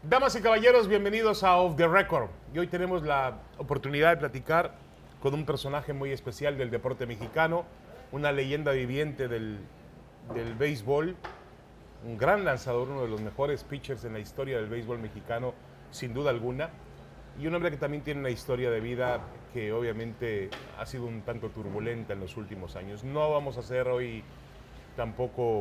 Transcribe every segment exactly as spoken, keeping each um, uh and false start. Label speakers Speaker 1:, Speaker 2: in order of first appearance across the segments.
Speaker 1: Damas y caballeros, bienvenidos a Off the Record. Y hoy tenemos la oportunidad de platicar con un personaje muy especial del deporte mexicano, una leyenda viviente del, del béisbol, un gran lanzador, uno de los mejores pitchers en la historia del béisbol mexicano, sin duda alguna, y un hombre que también tiene una historia de vida que obviamente ha sido un tanto turbulenta en los últimos años. No vamos a hacer hoy tampoco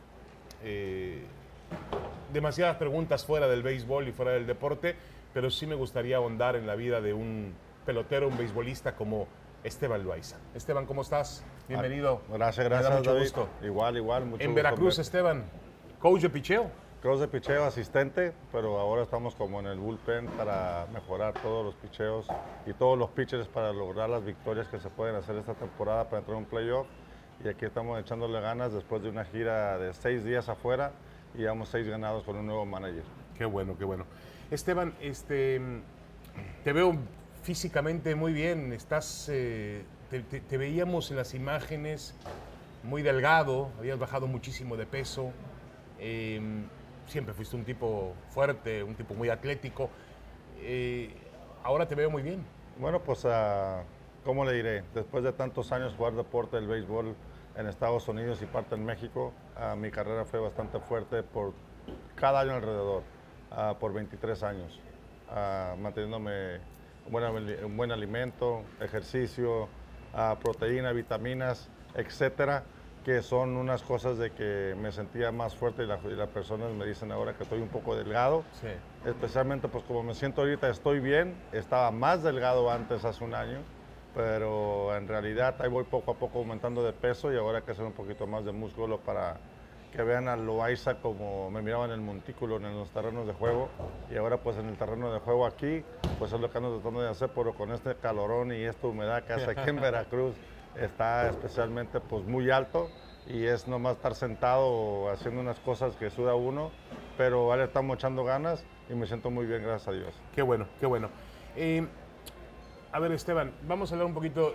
Speaker 1: eh, demasiadas preguntas fuera del béisbol y fuera del deporte, pero sí me gustaría ahondar en la vida de un pelotero, un beisbolista como Esteban Loaiza. Esteban, ¿cómo estás? Bienvenido.
Speaker 2: Ah, gracias, gracias,
Speaker 1: Me da mucho
Speaker 2: David.
Speaker 1: gusto.
Speaker 2: Igual, igual. Mucho
Speaker 1: En
Speaker 2: gusto
Speaker 1: Veracruz,
Speaker 2: verte.
Speaker 1: Esteban, coach de picheo.
Speaker 2: Coach de picheo, asistente, pero ahora estamos como en el bullpen para mejorar todos los picheos y todos los pitchers para lograr las victorias que se pueden hacer esta temporada para entrar a un playoff. Y aquí estamos echándole ganas después de una gira de seis días afuera y llevamos seis ganados con un nuevo manager.
Speaker 1: Qué bueno, qué bueno. Esteban, este, te veo físicamente muy bien. Estás, eh, te, te- te veíamos en las imágenes muy delgado, habías bajado muchísimo de peso. eh, siempre fuiste un tipo fuerte, un tipo muy atlético. eh, ahora te veo muy bien.
Speaker 2: Bueno, pues, ah, ¿cómo le diré? Después de tantos años jugar deporte del béisbol en Estados Unidos y parte en México, ah, mi carrera fue bastante fuerte por cada año alrededor, ah, por veintitrés años, ah, manteniéndome un buen, un buen alimento, ejercicio, ah, proteína, vitaminas, etcétera, que son unas cosas de que me sentía más fuerte y, la- y las personas me dicen ahora que estoy un poco delgado.
Speaker 1: Sí.
Speaker 2: Especialmente pues como me siento ahorita estoy bien, estaba más delgado antes hace un año, pero en realidad ahí voy poco a poco aumentando de peso y ahora hay que hacer un poquito más de músculo para que vean a Loaiza como me miraban en el montículo en los terrenos de juego y ahora pues en el terreno de juego aquí pues es lo que ando tratando de hacer, pero con este calorón y esta humedad que hace aquí en Veracruz está especialmente pues muy alto y es nomás estar sentado haciendo unas cosas que suda uno, pero ahora estamos echando ganas y me siento muy bien, gracias a Dios.
Speaker 1: Qué bueno, qué bueno. Eh, a ver, Esteban, vamos a hablar un poquito.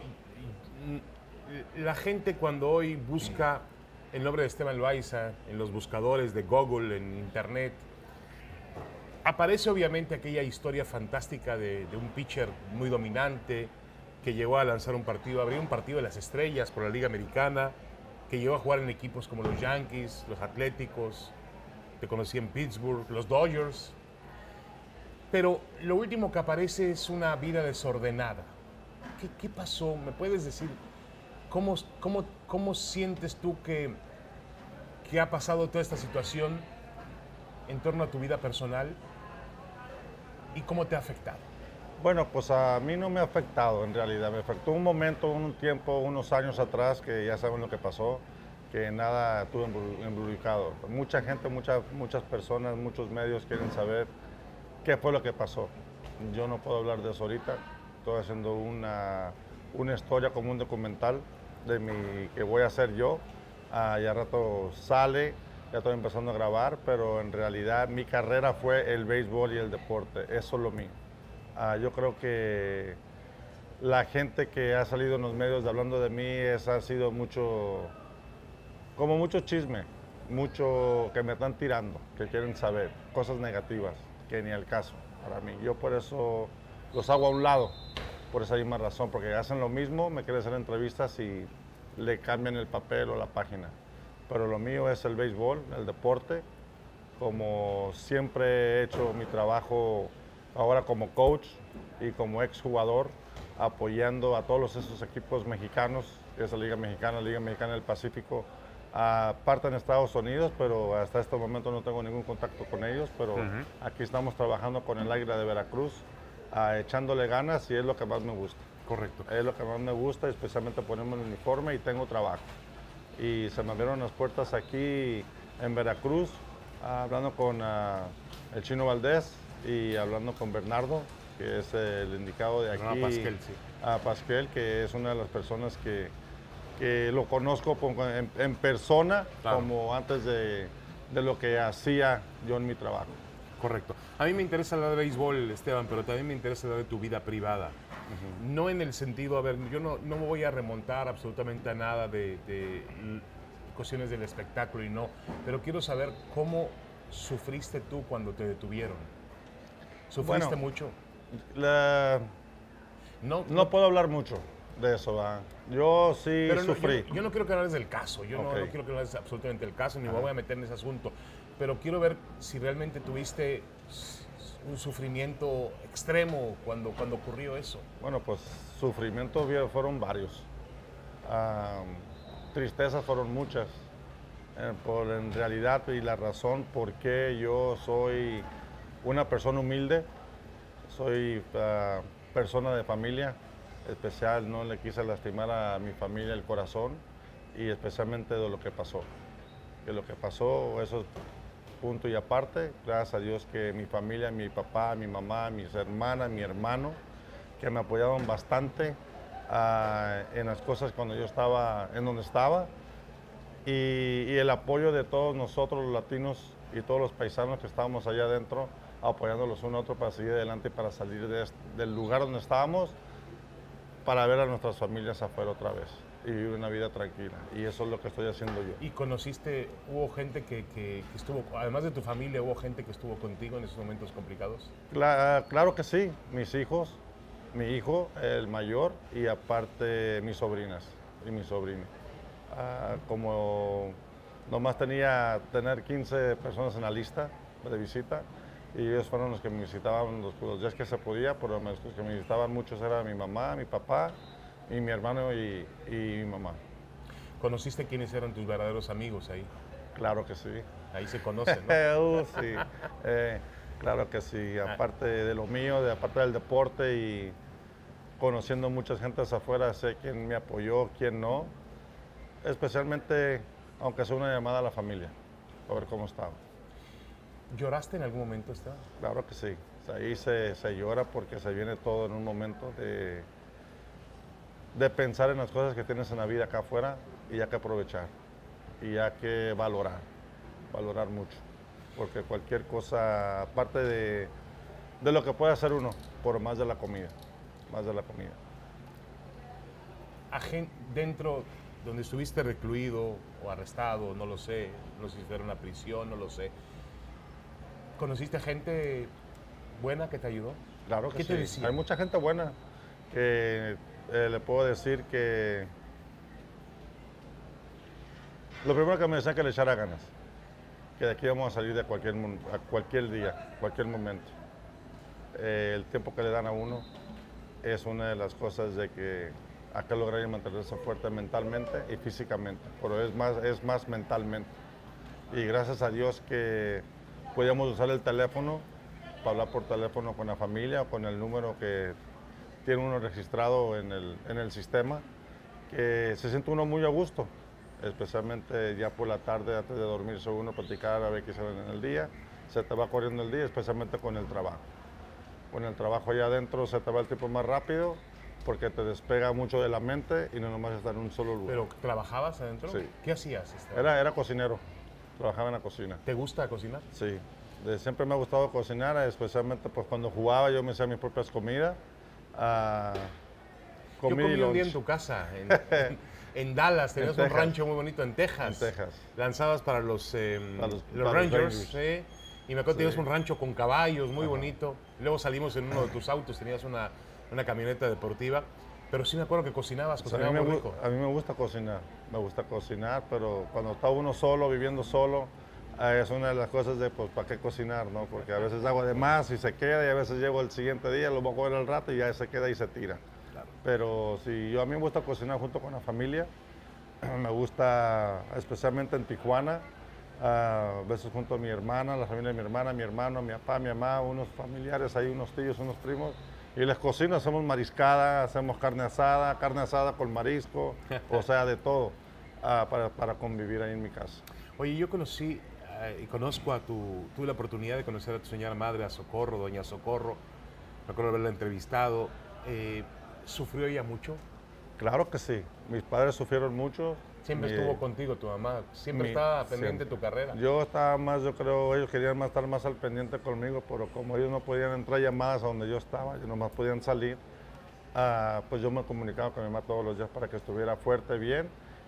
Speaker 1: La gente cuando hoy busca el nombre de Esteban Loaiza en los buscadores de Google, en Internet, aparece obviamente aquella historia fantástica de, de un pitcher muy dominante que llegó a lanzar un partido, abrir un partido de las estrellas por la Liga Americana, que llegó a jugar en equipos como los Yankees, los Atléticos, te conocí en Pittsburgh, los Dodgers. Pero lo último que aparece es una vida desordenada. ¿Qué, qué pasó? ¿Me puedes decir cómo, cómo, cómo sientes tú que, que ha pasado toda esta situación en torno a tu vida personal y cómo te ha afectado?
Speaker 2: Bueno, pues a mí no me ha afectado en realidad, me afectó un momento, un tiempo, unos años atrás, que ya saben lo que pasó, que nada estuve embru- embrujado. Mucha gente, muchas, muchas personas, muchos medios quieren saber qué fue lo que pasó. Yo no puedo hablar de eso ahorita, estoy haciendo una, una historia como un documental de mi, que voy a hacer yo, ah, ya rato sale, ya estoy empezando a grabar, pero en realidad mi carrera fue el béisbol y el deporte, eso es lo mío. Ah, yo creo que la gente que ha salido en los medios hablando de mí es, ha sido mucho, como mucho chisme, mucho que me están tirando, que quieren saber, cosas negativas, que ni al caso para mí. Yo por eso los hago a un lado, por esa misma razón, porque hacen lo mismo, me quieren hacer entrevistas y le cambian el papel o la página. Pero lo mío es el béisbol, el deporte, como siempre he hecho mi trabajo ahora como coach y como exjugador, apoyando a todos esos equipos mexicanos, que es la Liga Mexicana, la Liga Mexicana del Pacífico, aparte en Estados Unidos, pero hasta este momento no tengo ningún contacto con ellos, pero
Speaker 1: Ujú.
Speaker 2: aquí estamos trabajando con el Águila de Veracruz, ah, echándole ganas y es lo que más me gusta.
Speaker 1: Correcto.
Speaker 2: Es lo que más me gusta, especialmente ponerme el uniforme y tengo trabajo. Y se me abrieron las puertas aquí en Veracruz, ah, hablando con ah, el Chino Valdés y hablando con Bernardo, que es el indicado de aquí.
Speaker 1: Bernardo Pasquel, sí.
Speaker 2: A Pasquel, que es una de las personas que, que lo conozco por- en, en persona,
Speaker 1: Claro.
Speaker 2: como antes de, de lo que hacía yo en mi trabajo.
Speaker 1: Correcto. A mí me interesa hablar de béisbol, Esteban, pero también me interesa hablar de tu vida privada. No en el sentido, a ver, yo no, no me voy a remontar absolutamente a nada de, de l- cuestiones del espectáculo y no, pero quiero saber cómo sufriste tú cuando te detuvieron. ¿Sufriste
Speaker 2: Bueno,
Speaker 1: mucho?
Speaker 2: La-
Speaker 1: No,
Speaker 2: no puedo hablar mucho de eso, ¿verdad? Yo sí
Speaker 1: pero no,
Speaker 2: sufrí.
Speaker 1: yo, yo no quiero que hables del caso, yo no-
Speaker 2: Ok.
Speaker 1: no, quiero que hables absolutamente del caso, ni me
Speaker 2: Ajá.
Speaker 1: voy a meter en ese asunto, pero quiero ver si realmente tuviste s- un sufrimiento extremo cuando, cuando ocurrió eso.
Speaker 2: Bueno, pues sufrimientos vi- fueron varios. Ah, tristezas fueron muchas. Eh, por en realidad y la razón por qué yo soy una persona humilde, soy ah, persona de familia especial, no le quise lastimar a mi familia el corazón y especialmente de lo que pasó. Que lo que pasó, eso es punto y aparte, gracias a Dios que mi familia, mi papá, mi mamá, mis hermanas, mi hermano, que me apoyaban bastante ah, en las cosas cuando yo estaba en donde estaba y, y el apoyo de todos nosotros los latinos y todos los paisanos que estábamos allá adentro apoyándolos uno a otro para seguir adelante y para salir de este- del lugar donde estábamos para ver a nuestras familias afuera otra vez y vivir una vida tranquila. Y eso es lo que estoy haciendo yo.
Speaker 1: ¿Y conociste, hubo gente que, que- que estuvo, además de tu familia, hubo gente que estuvo contigo en esos momentos complicados?
Speaker 2: Cla- claro que sí, mis hijos, mi hijo, el mayor, y aparte mis sobrinas y mi sobrino. Ah, como nomás tenía tener quince personas en la lista de visita, y ellos fueron los que me visitaban los, los días que se podía, pero los que me visitaban muchos eran mi mamá, mi papá, y mi hermano y, y mi mamá.
Speaker 1: ¿Conociste quiénes eran tus verdaderos amigos ahí?
Speaker 2: Claro que sí.
Speaker 1: Ahí se conocen, ¿no?
Speaker 2: Uh, sí, eh, claro que sí. Aparte de lo mío, de, aparte del deporte y conociendo muchas gentes afuera, sé quién me apoyó, quién no. Especialmente, aunque sea una llamada a la familia, a ver cómo estaba.
Speaker 1: ¿Lloraste en algún momento, Esteban?
Speaker 2: Claro que sí. O sea, ahí se, se llora porque se viene todo en un momento de, de pensar en las cosas que tienes en la vida acá afuera y hay que aprovechar y hay que valorar, valorar mucho. Porque cualquier cosa, aparte de, de lo que puede hacer uno, por más de la comida, más de la comida.
Speaker 1: Agen- dentro donde estuviste recluido o arrestado, no lo sé, no sé si era una prisión, no lo sé. ¿Conociste gente buena que te ayudó?
Speaker 2: Claro que
Speaker 1: ¿Qué
Speaker 2: sí.
Speaker 1: te decía?
Speaker 2: Hay mucha gente buena que eh, le puedo decir que lo primero que me decían que le echara ganas, que de aquí vamos a salir de cualquier, mon- a cualquier día, cualquier momento. Eh, el tiempo que le dan a uno es una de las cosas de que hay que lograr mantenerse fuerte mentalmente y físicamente, pero es más, es más mentalmente. Y gracias a Dios que podíamos usar el teléfono para hablar por teléfono con la familia o con el número que tiene uno registrado en el, en el sistema, que se siente uno muy a gusto, especialmente ya por la tarde antes de dormirse uno, platicar a ver qué hicieron en el día, se te va corriendo el día, especialmente con el trabajo. Con el trabajo allá adentro se te va el tiempo más rápido porque te despega mucho de la mente y no nomás estar en un solo lugar.
Speaker 1: ¿Pero trabajabas adentro?
Speaker 2: Sí.
Speaker 1: ¿Qué hacías, Esteban?
Speaker 2: Era, era cocinero, trabajaba en la cocina.
Speaker 1: ¿Te gusta cocinar?
Speaker 2: Sí, de siempre me ha gustado cocinar, especialmente pues cuando jugaba yo me hacía mis propias comidas. ah,
Speaker 1: Yo
Speaker 2: comí
Speaker 1: comí un día en
Speaker 2: lunch
Speaker 1: tu casa, en, en- en Dallas, tenías un
Speaker 2: Texas.
Speaker 1: rancho muy bonito en Texas.
Speaker 2: En Texas.
Speaker 1: Lanzabas para los, eh,
Speaker 2: Para los-
Speaker 1: los
Speaker 2: para los
Speaker 1: Rangers,
Speaker 2: Rangers.
Speaker 1: ¿sí? Y me acuerdo que
Speaker 2: Sí.
Speaker 1: tenías un rancho con caballos, muy bonito. Luego salimos en uno de tus autos, tenías una, una camioneta deportiva. Pero sí me acuerdo que cocinabas,
Speaker 2: O sea, a,
Speaker 1: cocinabas
Speaker 2: mí me,
Speaker 1: muy
Speaker 2: gu-
Speaker 1: rico.
Speaker 2: a mí me gusta cocinar, me gusta cocinar, pero cuando está uno solo, viviendo solo, ah, es una de las cosas de, pues, ¿para qué cocinar, no? Porque a veces hago de más y se queda, y a veces llego el siguiente día, lo voy a comer al rato y ya se queda y se tira. Pero sí, yo, a mí me gusta cocinar junto con la familia, me gusta, especialmente en Tijuana, ah, a veces junto a mi hermana, la familia de mi hermana, mi hermano, mi papá, mi mamá, unos familiares ahí, unos tíos, unos primos, y les cocino, hacemos mariscada, hacemos carne asada, carne asada con marisco, o sea, de todo, ah, para, para convivir ahí en mi casa.
Speaker 1: Oye, yo conocí eh, y conozco a tu, tuve la oportunidad de conocer a tu señora madre, a Socorro, doña Socorro. Me acuerdo de haberla entrevistado. Eh, ¿Sufrió ella mucho?
Speaker 2: Claro que sí, mis padres sufrieron mucho.
Speaker 1: Siempre
Speaker 2: Mi-
Speaker 1: estuvo contigo tu mamá, siempre
Speaker 2: mi-
Speaker 1: estaba pendiente
Speaker 2: siempre.
Speaker 1: de tu carrera.
Speaker 2: Yo estaba más, yo creo, ellos querían más estar más al pendiente conmigo, pero como ellos no podían entrar llamadas a donde yo estaba, ellos nomás podían salir, ah, pues yo me comunicaba con mi mamá todos los días para que estuviera fuerte, bien,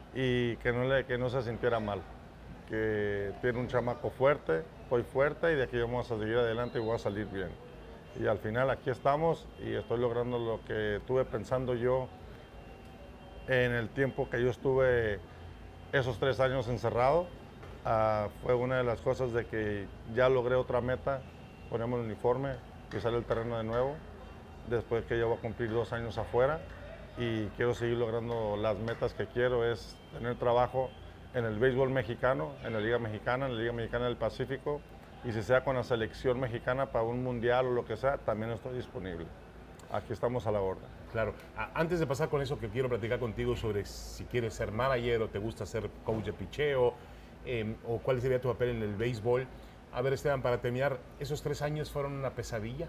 Speaker 2: y que no, le, que no se sintiera mal. Que tiene un chamaco fuerte, voy fuerte, y de aquí vamos a seguir adelante y voy a salir bien. Y al final aquí estamos y estoy logrando lo que estuve pensando yo en el tiempo que yo estuve esos tres años encerrado. Uh, fue una de las cosas de que ya logré otra meta, ponemos el uniforme, pisar el terreno de nuevo, después que yo voy a cumplir dos años afuera y quiero seguir logrando las metas que quiero, es tener trabajo en el béisbol mexicano, en la Liga Mexicana, en la Liga Mexicana del Pacífico, y si sea con la selección mexicana para un mundial o lo que sea, también estoy disponible. Aquí estamos a la orden.
Speaker 1: Claro. Antes de pasar con eso, que quiero platicar contigo sobre si quieres ser manager o te gusta ser coach de picheo, eh, o cuál sería tu papel en el béisbol. A ver, Esteban, para terminar, ¿esos tres años fueron una pesadilla?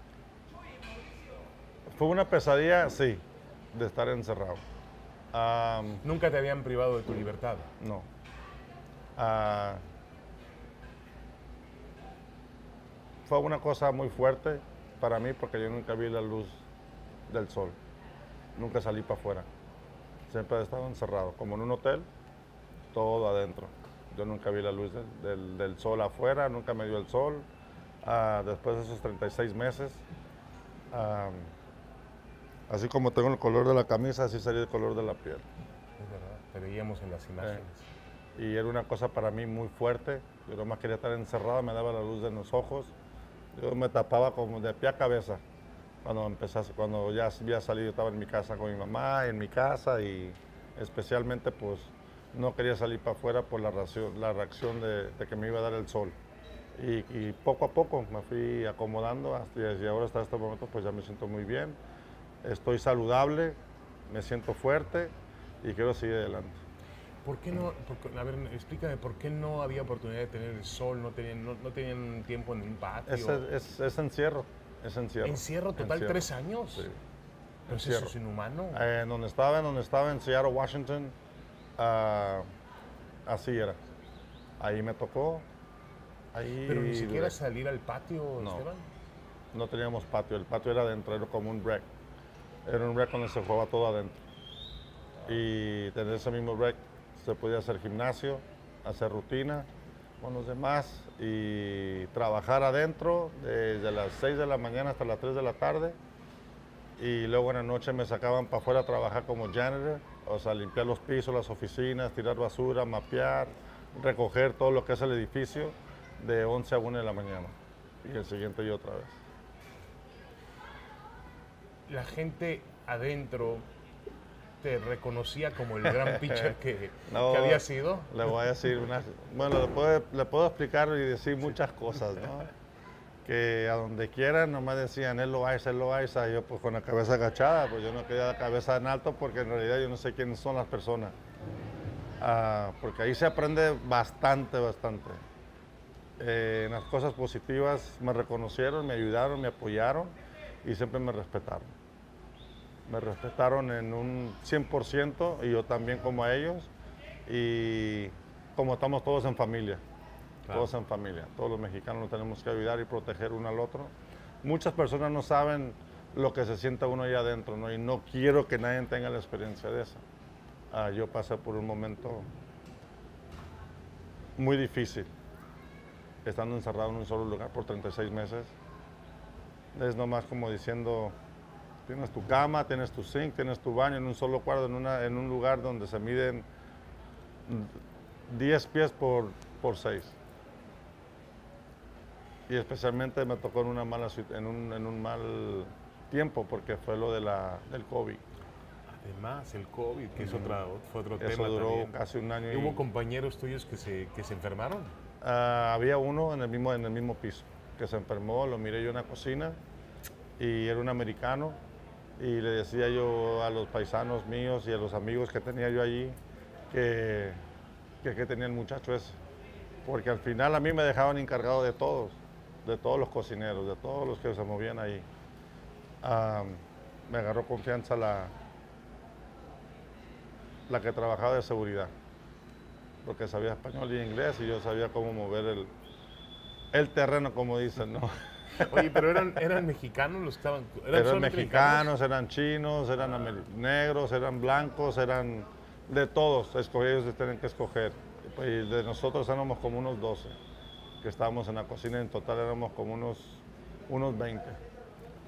Speaker 2: Fue una pesadilla, sí, de estar encerrado. Um,
Speaker 1: ¿Nunca te habían privado de tu libertad?
Speaker 2: No. Uh, fue una cosa muy fuerte para mí porque yo nunca vi la luz del sol. Nunca salí para afuera. Siempre he estado encerrado, como en un hotel, todo adentro. Yo nunca vi la luz del, del, del sol afuera, nunca me dio el sol. Uh, después de esos treinta y seis meses, um, así como tengo el color de la camisa, así salí el color de la piel.
Speaker 1: Es verdad, te veíamos en las imágenes.
Speaker 2: Eh, y era una cosa para mí muy fuerte. Yo nomás quería estar encerrado, me daba la luz en los ojos. Yo me tapaba como de pie a cabeza. Cuando empezase, cuando ya había salido, estaba en mi casa con mi mamá, en mi casa, y especialmente pues no quería salir para afuera por la reacción, la reacción de, de que me iba a dar el sol. Y, y poco a poco me fui acomodando hasta y ahora hasta este momento pues ya me siento muy bien. Estoy saludable, me siento fuerte y quiero seguir adelante.
Speaker 1: ¿Por qué no? Por, a ver, explícame, ¿por qué no había oportunidad de tener el sol? ¿No tenían, no, no tenían tiempo en un patio?
Speaker 2: Es, es, es encierro, es encierro.
Speaker 1: ¿Encierro total
Speaker 2: encierro.
Speaker 1: tres años?
Speaker 2: Sí.
Speaker 1: ¿Pero eso es inhumano?
Speaker 2: Eh, donde estaba, en donde estaba en Seattle, Washington, uh, así era. Ahí me tocó. Ahí
Speaker 1: Pero ni siquiera duré. Salir al patio,
Speaker 2: no,
Speaker 1: Esteban.
Speaker 2: No teníamos patio, el patio era adentro, era como un rec. Era un rec donde se jugaba todo adentro. Y tener ese mismo rec se podía hacer gimnasio, hacer rutina con los demás y trabajar adentro desde las seis de la mañana hasta las tres de la tarde. Y luego en la noche me sacaban para afuera a trabajar como janitor, o sea, limpiar los pisos, las oficinas, tirar basura, mapear, recoger todo lo que es el edificio de once a una de la mañana. Y el siguiente yo otra vez.
Speaker 1: La gente adentro te reconocía como el gran pitcher que, no, que había sido.
Speaker 2: Le voy a decir una... Bueno, le puedo, le puedo explicar y decir muchas cosas, ¿no? Que a donde quieran nomás decían, él lo hace, él lo hace. Yo pues con la cabeza agachada, pues yo no quería la cabeza en alto porque en realidad yo no sé quiénes son las personas. Uh, porque ahí se aprende bastante, bastante. Eh, en las cosas positivas me reconocieron, me ayudaron, me apoyaron y siempre me respetaron. Me respetaron en un cien por ciento y yo también como a ellos. Y como estamos todos en familia, claro. Todos en familia. Todos los mexicanos nos tenemos que ayudar y proteger uno al otro. Muchas personas no saben lo que se siente uno ahí adentro, ¿no? Y no quiero que nadie tenga la experiencia de esa. Uh, yo pasé por un momento muy difícil, estando encerrado en un solo lugar por treinta y seis meses. Es nomás como diciendo... Tienes tu cama, tienes tu zinc, tienes tu baño en un solo cuarto, en, una, en un lugar donde se miden diez pies por, por seis. Y especialmente me tocó en, una mala, en, un, en un mal tiempo porque fue lo de la, del COVID.
Speaker 1: Además, el COVID, que es otra, fue otro
Speaker 2: Eso
Speaker 1: tema
Speaker 2: duró
Speaker 1: también.
Speaker 2: Casi un año.
Speaker 1: ¿Y hubo compañeros tuyos que se, que se enfermaron?
Speaker 2: Uh, había uno en el, mismo, en el mismo piso que se enfermó, lo miré yo en la cocina y era un americano. Y le decía yo a los paisanos míos y a los amigos que tenía yo allí que, que, que tenía el muchacho ese. Porque al final a mí me dejaban encargado de todos, de todos los cocineros, de todos los que se movían ahí. Um, me agarró confianza la, la que trabajaba de seguridad, porque sabía español y inglés y yo sabía cómo mover el, el terreno, como dicen, ¿no?
Speaker 1: Oye, pero eran, eran mexicanos los que estaban...
Speaker 2: ¿Eran, eran mexicanos, eran chinos, eran ah. negros, eran blancos, eran de todos. Ellos tienen que escoger. Y de nosotros éramos como unos doce que estábamos en la cocina. En total éramos como unos, unos veinte.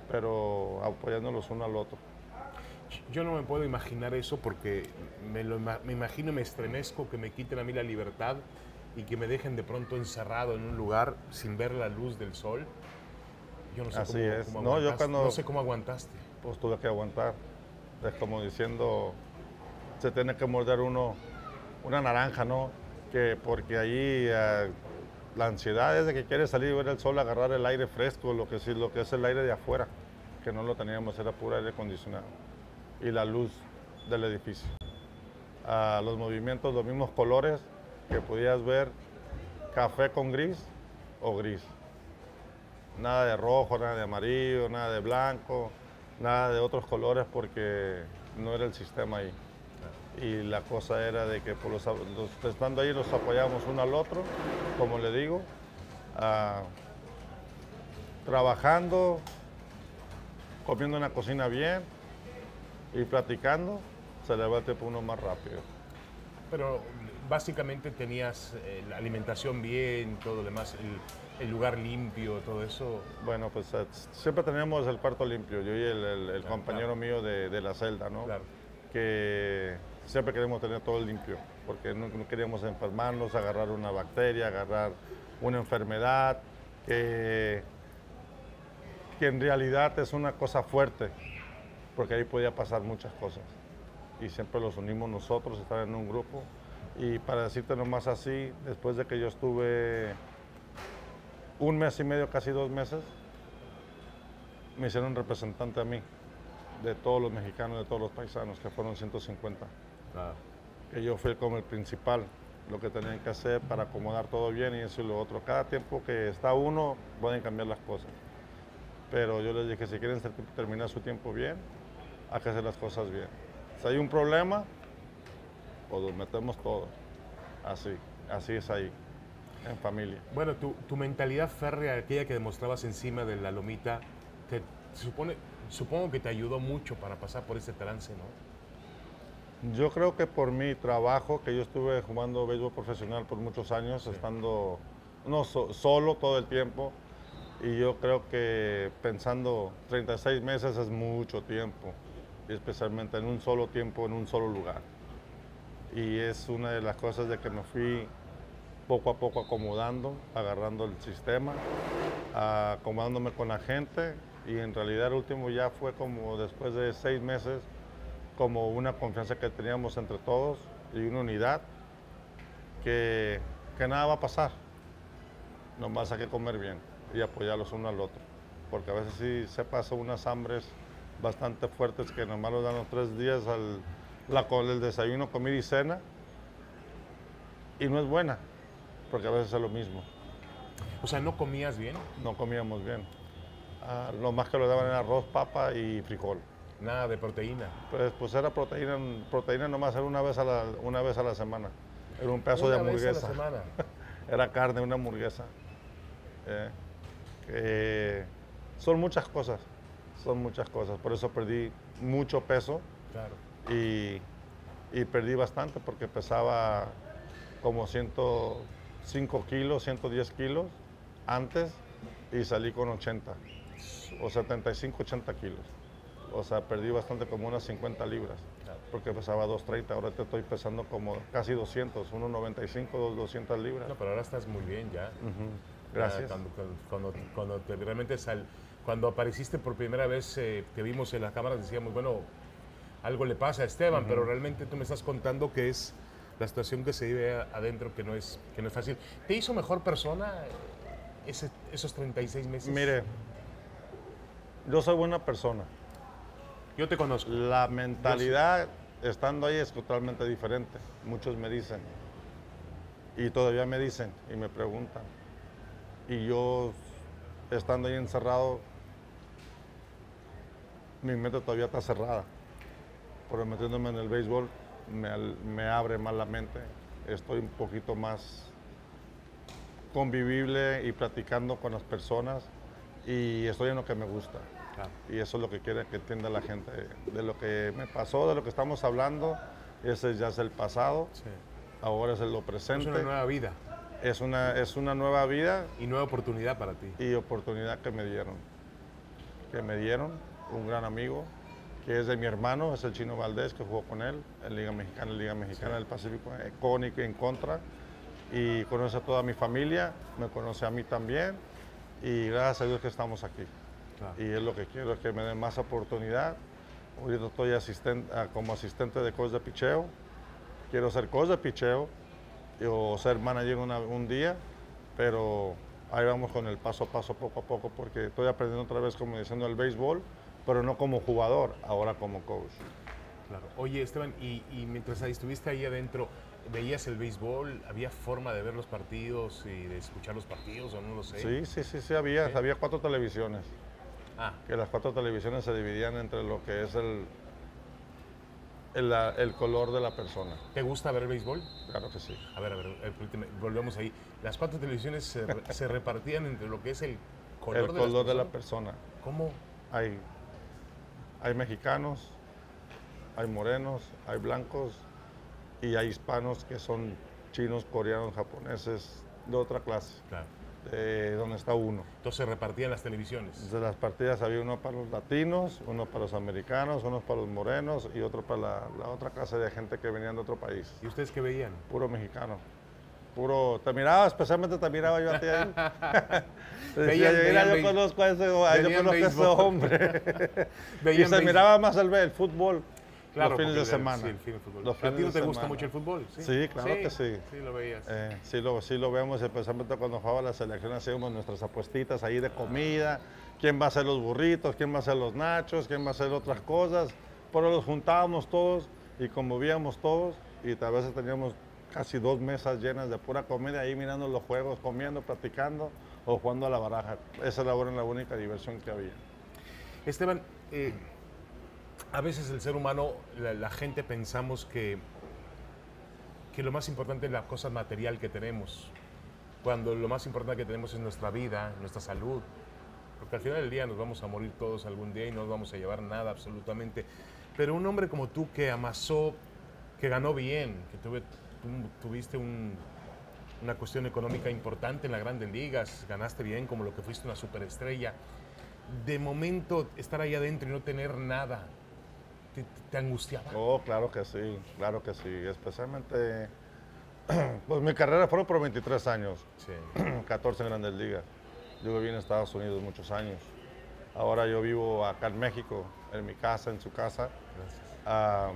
Speaker 2: pero apoyándolos uno al otro.
Speaker 1: Yo no me puedo imaginar eso porque me, lo, ima- me imagino y me estremezco que me quiten a mí la libertad y que me dejen de pronto encerrado en un lugar sin ver la luz del sol. Yo no sé
Speaker 2: Así
Speaker 1: cómo,
Speaker 2: es.
Speaker 1: cómo
Speaker 2: No, yo
Speaker 1: aguantaste.
Speaker 2: cuando-
Speaker 1: No sé cómo aguantaste.
Speaker 2: Pues tuve que aguantar. Es como diciendo, se tiene que morder uno una naranja, ¿no? Que porque ahí eh, la ansiedad es de que quieres salir y ver el sol, agarrar el aire fresco, lo que, sí, lo que es el aire de afuera, que no lo teníamos, era puro aire acondicionado. Y la luz del edificio. Ah, los movimientos, los mismos colores que podías ver, café con gris o gris. Nada de rojo, nada de amarillo, nada de blanco, nada de otros colores porque no era el sistema ahí. Y la cosa era de que por los, los- estando ahí los apoyábamos uno al otro, como le digo, ah, trabajando, comiendo en la cocina bien y platicando, se le va el tiempo uno más rápido.
Speaker 1: Pero básicamente tenías eh, la alimentación bien, todo lo demás, el, el lugar limpio, todo eso.
Speaker 2: Bueno, pues eh, siempre teníamos el cuarto limpio, yo y el, el- el
Speaker 1: Claro,
Speaker 2: compañero
Speaker 1: claro.
Speaker 2: mío de, de la celda, ¿no?
Speaker 1: Claro.
Speaker 2: Que siempre queremos tener todo limpio, porque no, no queríamos enfermarnos, agarrar una bacteria, agarrar una enfermedad, que, que en realidad es una cosa fuerte, porque ahí podía pasar muchas cosas. Y siempre los unimos nosotros, estar en un grupo. Y para decirte nomás así, después de que yo estuve un mes y medio, casi dos meses, me hicieron representante a mí, de todos los mexicanos, de todos los paisanos, que fueron ciento cincuenta.
Speaker 1: Claro.
Speaker 2: Que yo fui como el principal, lo que tenían que hacer para acomodar todo bien y eso y lo otro. Cada tiempo que está uno, pueden cambiar las cosas. Pero yo les dije, si quieren ter- terminar su tiempo bien, hay que hacer las cosas bien. Si hay un problema, pues los metemos todos. Así, así es ahí, en familia.
Speaker 1: Bueno, tu, tu mentalidad férrea, aquella que demostrabas encima de la lomita, te, supone, supongo que te ayudó mucho para pasar por ese trance, ¿no?
Speaker 2: Yo creo que por mi trabajo, que yo estuve jugando béisbol profesional por muchos años, estando no, so- solo todo el tiempo, y yo creo que pensando treinta y seis meses es mucho tiempo, y especialmente en un solo tiempo, en un solo lugar. Y es una de las cosas de que me fui poco a poco acomodando, agarrando el sistema, acomodándome con la gente, y en realidad el último ya fue como después de seis meses, como una confianza que teníamos entre todos y una unidad que, que nada va a pasar. Nomás hay que comer bien y apoyarlos uno al otro. Porque a veces sí se pasan unas hambres bastante fuertes que nomás nos dan los tres días al la, con el desayuno, comida y cena. Y no es buena, porque a veces es lo mismo.
Speaker 1: O sea, ¿no comías bien?
Speaker 2: No comíamos bien. Ah, lo más que lo daban era arroz, papa y frijol.
Speaker 1: Nada de proteína.
Speaker 2: Pues, pues era proteína, proteína nomás era una vez a la, una vez a la semana. Era un pedazo de
Speaker 1: Una vez a la
Speaker 2: hamburguesa.
Speaker 1: semana.
Speaker 2: Era carne, una hamburguesa. Eh, que son muchas cosas, son muchas cosas. Por eso perdí mucho peso
Speaker 1: Claro.
Speaker 2: y, y perdí bastante porque pesaba como ciento cinco kilos, ciento diez kilos antes y salí con ochenta o setenta y cinco, ochenta kilos. O sea, perdí bastante, como unas cincuenta libras,
Speaker 1: Claro.
Speaker 2: porque pesaba doscientos treinta, ahora te estoy pesando como casi doscientos, uno noventa y cinco, doscientas libras.
Speaker 1: No, pero ahora estás muy bien ya.
Speaker 2: Ujú.
Speaker 1: Ya
Speaker 2: Gracias.
Speaker 1: Cuando, cuando, cuando te realmente sal, cuando apareciste por primera vez, eh, te vimos en la cámara, decíamos, bueno, algo le pasa a Esteban, pero realmente tú me estás contando que es la situación que se vive a- adentro, que no es, que no es fácil. ¿Te hizo mejor persona eh, ese- esos treinta y seis meses?
Speaker 2: Mire, yo soy buena persona.
Speaker 1: Yo te conozco.
Speaker 2: La mentalidad estando ahí es totalmente diferente. Muchos me dicen, y todavía me dicen, y me preguntan. Y yo, estando ahí encerrado, mi mente todavía está cerrada. Pero metiéndome en el béisbol, me, al- me abre más la mente. Estoy un poquito más convivible y platicando con las personas. Y estoy en lo que me gusta.
Speaker 1: Claro.
Speaker 2: Y eso es lo que quiere que entienda la gente. De lo que me pasó, de lo que estamos hablando, ese ya es el pasado,
Speaker 1: Sí.
Speaker 2: ahora es lo
Speaker 1: Es
Speaker 2: presente.
Speaker 1: una nueva vida
Speaker 2: Es una, es una nueva vida
Speaker 1: y nueva oportunidad para ti.
Speaker 2: y oportunidad que me dieron. que me dieron, un gran amigo, que es de mi hermano, es el Chino Valdés, que jugó con él en Liga Mexicana, en Liga Mexicana sí. del Pacífico, eh, con y en contra, y conoce a toda mi familia, me conoce a mí también, y gracias a Dios que estamos aquí. Claro. Y es lo que quiero, es que me den más oportunidad. Ahorita estoy asistente, como asistente de coach de picheo, quiero ser coach de picheo, o ser manager una, un día, pero ahí vamos con el paso a paso, poco a poco, porque estoy aprendiendo otra vez, como diciendo, el béisbol, pero no como jugador, ahora como coach.
Speaker 1: Claro. Oye, Esteban, y, y mientras ahí estuviste ahí adentro, ¿veías el béisbol? ¿Había forma de ver los partidos y de escuchar los partidos o no lo sé?
Speaker 2: Sí, sí, sí, sí, había, ¿sí? Había cuatro televisiones.
Speaker 1: Ah.
Speaker 2: Que las cuatro televisiones se dividían entre lo que es el, el, el color de la persona.
Speaker 1: ¿Te gusta ver el béisbol?
Speaker 2: Claro que sí.
Speaker 1: A ver, a ver, volvemos ahí. Las cuatro televisiones se, se repartían entre lo que es el color,
Speaker 2: el
Speaker 1: de,
Speaker 2: color de la persona.
Speaker 1: ¿Cómo?
Speaker 2: Hay, hay mexicanos, hay morenos, hay blancos y hay hispanos que son chinos, coreanos, japoneses, de otra clase.
Speaker 1: Claro.
Speaker 2: De donde está uno.
Speaker 1: Entonces se repartían las televisiones.
Speaker 2: De las partidas había uno para los latinos, uno para los americanos, uno para los morenos y otro para la, la otra clase de gente que venían de otro país.
Speaker 1: ¿Y ustedes qué veían?
Speaker 2: Puro mexicano. Puro, te miraba, especialmente te miraba yo a ti ahí. Te decía,
Speaker 1: veían,
Speaker 2: mira,
Speaker 1: veían,
Speaker 2: yo conozco a ese, yo conozco a ese hombre. Y se
Speaker 1: béisbol.
Speaker 2: miraba más el, el fútbol.
Speaker 1: Claro,
Speaker 2: los fines de semana.
Speaker 1: Sí, el fin de fútbol.
Speaker 2: Los
Speaker 1: ¿A ti no te
Speaker 2: gusta
Speaker 1: semana. mucho el fútbol?
Speaker 2: Sí, sí claro
Speaker 1: sí,
Speaker 2: que sí.
Speaker 1: Sí, lo veías.
Speaker 2: Eh, sí, lo, sí lo vemos, especialmente cuando jugaba la selección, hacíamos nuestras apuestitas ahí de comida, quién va a hacer los burritos, quién va a hacer los nachos, quién va a hacer otras cosas, pero los juntábamos todos y conmovíamos todos y a veces teníamos casi dos mesas llenas de pura comida ahí mirando los juegos, comiendo, platicando o jugando a la baraja. Esa era la única diversión que había.
Speaker 1: Esteban, eh, a veces el ser humano, la, la gente pensamos que, que lo más importante es la cosa material que tenemos, cuando lo más importante que tenemos es nuestra vida, nuestra salud, porque al final del día nos vamos a morir todos algún día y no nos vamos a llevar nada absolutamente. Pero un hombre como tú que amasó, que ganó bien, que tuve, tu, tuviste un, una cuestión económica importante en las grandes ligas, ganaste bien como lo que fuiste una superestrella, de momento estar ahí adentro y no tener nada, ¿Te, te angustiaba?
Speaker 2: Oh, claro que sí, claro que sí. Especialmente, pues mi carrera fueron por veintitrés años,
Speaker 1: sí.
Speaker 2: catorce en Grandes Ligas. Yo viví en Estados Unidos muchos años. Ahora yo vivo acá en México, en mi casa, en su casa. Um,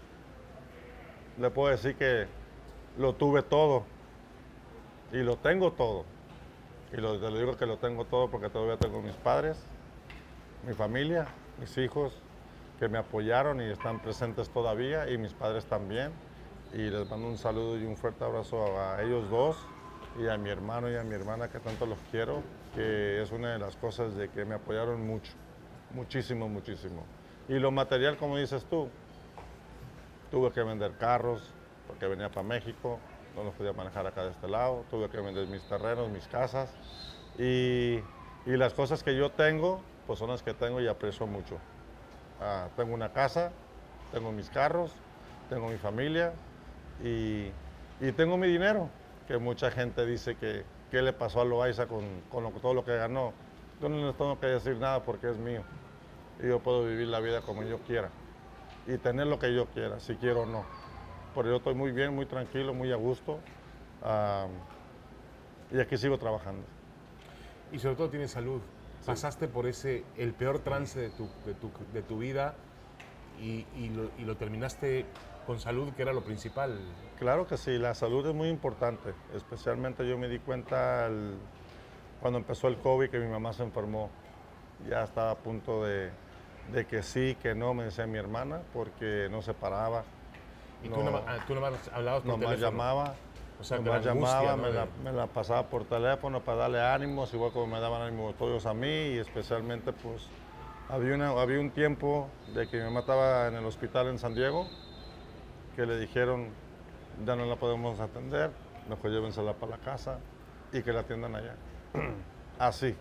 Speaker 2: le puedo decir que lo tuve todo y lo tengo todo. Y lo, te lo digo que lo tengo todo porque todavía tengo mis padres, mi familia, mis hijos, que me apoyaron y están presentes todavía, y mis padres también. Y les mando un saludo y un fuerte abrazo a, a ellos dos, y a mi hermano y a mi hermana, que tanto los quiero, que es una de las cosas de que me apoyaron mucho, muchísimo, muchísimo. Y lo material, como dices tú, tuve que vender carros, porque venía para México, no los podía manejar acá de este lado, tuve que vender mis terrenos, mis casas, y, y las cosas que yo tengo, pues son las que tengo y aprecio mucho. Ah, tengo una casa, tengo mis carros, tengo mi familia y, y tengo mi dinero, que mucha gente dice que qué le pasó a Loaiza con, con lo, todo lo que ganó. Yo no les tengo que decir nada porque es mío y yo puedo vivir la vida como yo quiera y tener lo que yo quiera, si quiero o no. Pero yo estoy muy bien, muy tranquilo, muy a gusto uh, y aquí sigo trabajando.
Speaker 1: Y sobre todo tienes salud. Sí. Pasaste por ese, el peor trance de tu, de tu, de tu vida y, y, lo, y lo terminaste con salud, que era lo principal.
Speaker 2: Claro que sí, la salud es muy importante. Especialmente yo me di cuenta el, cuando empezó el COVID, que mi mamá se enfermó. Ya estaba a punto de, de que sí, que no, me decía mi hermana, porque no se paraba.
Speaker 1: ¿Y
Speaker 2: no,
Speaker 1: tú nomás, tú nomás hablabas por
Speaker 2: nomás
Speaker 1: teléfono?
Speaker 2: llamaba.
Speaker 1: O sea,
Speaker 2: nomás
Speaker 1: angustia,
Speaker 2: llamaba,
Speaker 1: ¿no?
Speaker 2: me, la, me la pasaba por teléfono para darle ánimos, igual como me daban ánimos todos a mí, y especialmente pues había, una, había un tiempo de que mi mamá estaba en el hospital en San Diego, que le dijeron, ya no la podemos atender, mejor llévensela para la casa y que la atiendan allá. Así.